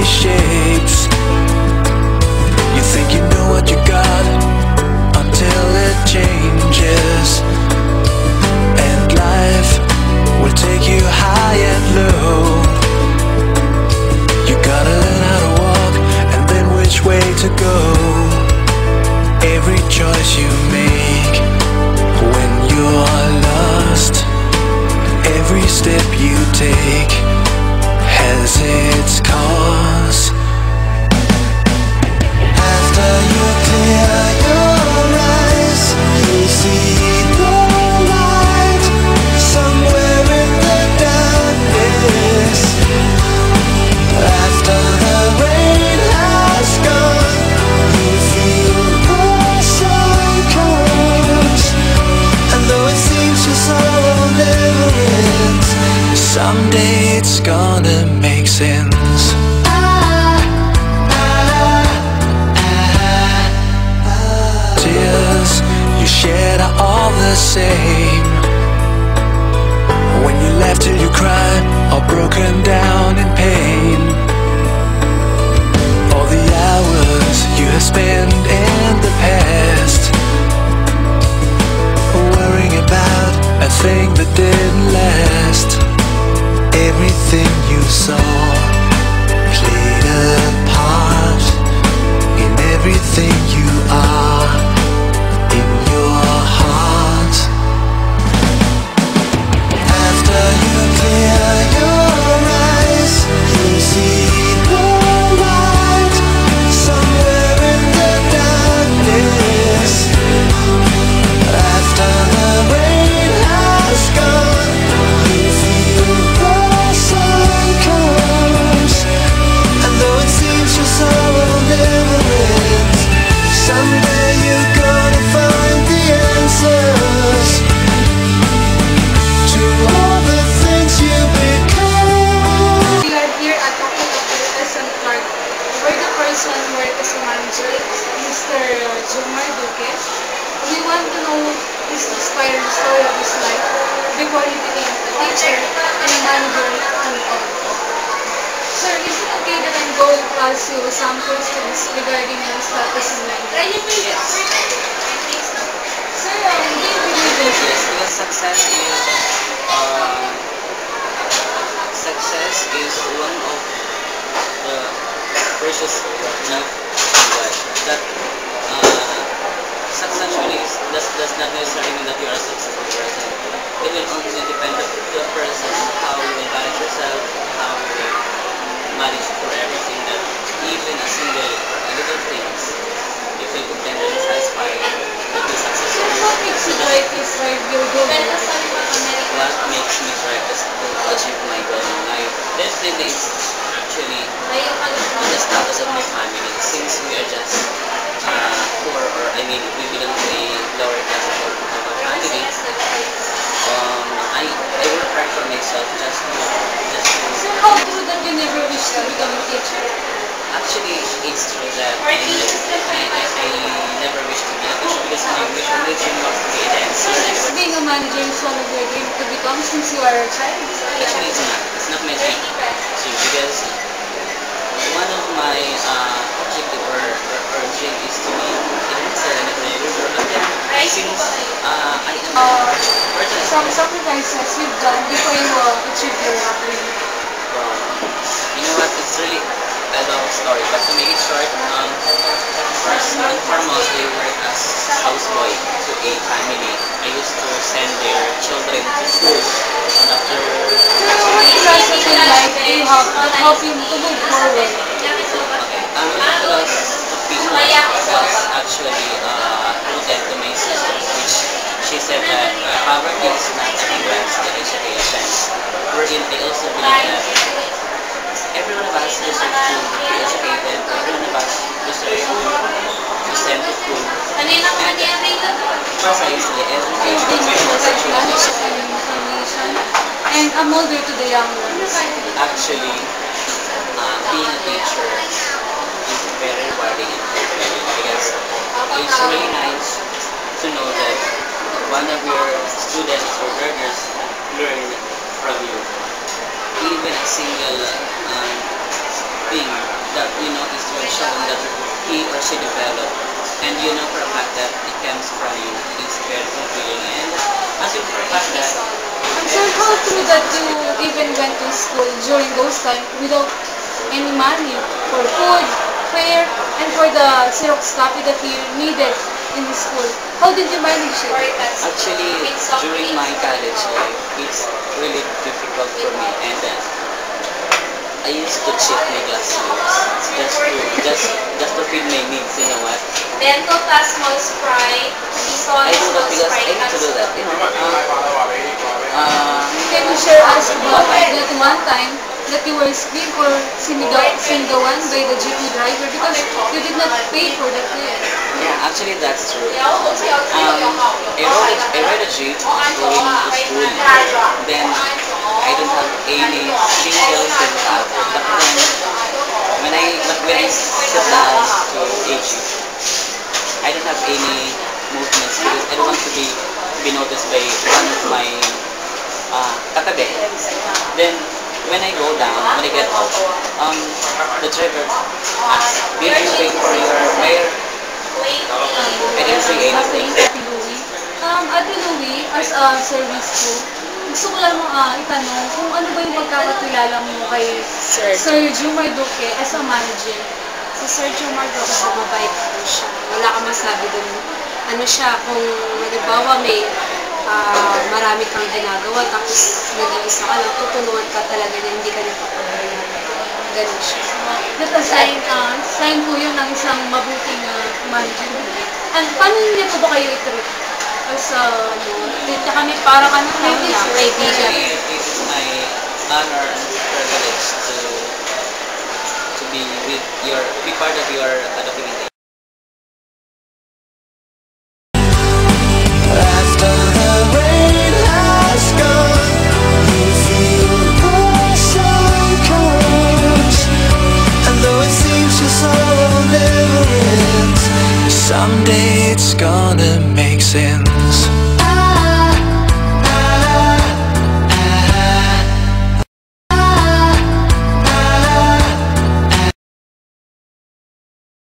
shapes. You think you know what you got until it changes, and life will take you high and low. You gotta learn how to walk and then which way to go. Every choice you make when you're lost, every step you take has its cause. After you clear your eyes, you see the light somewhere in the darkness. After the rain has gone, you feel the sun comes, and though it seems your sorrow never ends, someday it's gonna make sense. Tears you shed are all the same. When you laugh till you cry, or broken down in pain. All the hours you have spent in the past, worrying about a thing that didn't last. Everything you saw played a part in everything you are, in your heart. After you clear your eyes, you see the light somewhere in the darkness. After the rain has gone, you feel the sun comes, and though it seems your sorrow never ends, someday you're gonna find the answers to all the things you become. We are here at Bachelor Park, where the person works as a manager, Mr. Jielian Duque. We want to know his inspiring story of his life before he became a teacher and a manager and all. Sir, is it okay that I'm going to ask you some questions regarding your status in life? Yes. Sir, do you believe in Yes, because success is one of the precious gift from God. That success really does not necessarily mean that you are a successful person. It will only depend on the person, how you will manage yourself, how you will manage for everything, that even a single little things, if you contentedly satisfied, you'll be successful. what makes you try to strive your goal? What makes me try to achieve my goal in life? Definitely it's actually the status of my family. Since we are just poor, or I mean we belong to a lower class of a family, I work hard for myself just to So how true that you never wish to become a teacher? actually it's true that I never wish to be a teacher, because my only dream was to be a dancer. So being a manager is one of your dreams to become since you are a child? Actually it's not my dream, because one of my objective or dream is to be a dancer and a producer. But then since I am Some sacrifices you've done before you achieve your dream. you know what, it's really a long story, but to make it short, first and foremost, I work as houseboy to a family. I used to send their children to school, and after What lessons in life do you have that help you to move forward? because of people was actually rooted to my sister, which she said that poverty is not a hindrance to education. Wherein I also believe that every one of us deserves to be educated, every one of us deserves to send to school. And precisely, education was actually information and a model to the young ones. actually being a teacher is very rewarding and fulfilling, because it's really nice to know that one of your students or learners learn from you. Even a single thing that is really showing that he or she developed, and for a fact that it comes from you is very fulfilling. And as you for a fact that Sir, how true that you even went to school during those times without any money for food, fare, and for the Xerox copy that you needed in the school? How did you manage it? actually during my college life it's really difficult for me, and I used to cheat my classmates just to feed my needs. You know what? Then Coca small Sprite, I do that because I need to do that. Can you share us about that one time that you were skipped or sinigawan by the jeepney driver because you did not pay for that fare? Yeah, actually that's true. I ride a jeep going to school. Then I don't have any single centavo. But when I sit down to a jeep, I don't have any movements because I don't want to be noticed by one of my katabi. Then when I go down, when I get off, the driver asks, did you pay for your fare? I didn't say anything. Ate Louie, as a service crew, gusto ko lang itanong kung ano ba yung pagkakakilala mo kay Sir Jielian Duque as a manager. Si Sir Jomar Duque, mabait po siya. Wala ka masabi dun. Ano siya, kung halimbawa may marami kang ginagawa, tapos nag-iisa ka lang, tutulungan ka talaga na hindi ka napapabayaan. Ganun siya. That a sign po yun ng isang mabuting manager. And paano niya po ba kayo i-treat? As dito kami para kami Kaibigan. It is my honor and privilege to be part of your documentation. After the rain has gone, you feel the sun comes, and though it seems your sorrow never ends, someday it's gonna make sense.